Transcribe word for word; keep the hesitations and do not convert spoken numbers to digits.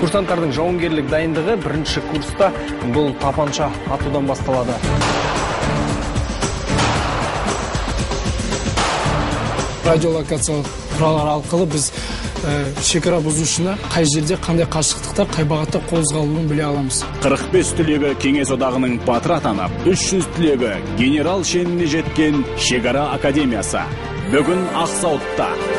Курсанттардын жауынгерлик дайындыгы биринчи курста бул тапанча атуудан башталады. Радиолокациялык куралдар аркылуу биз шекара бузушуна кай жерде кандай кашыктыкта кай багатта козголууну биле аламыз. кырк беш түлөгө Кеңес одагынын патры атанып, үч жүз түлөгө генерал шенине жеткен Шекара академиясы бүгүн Аксаутта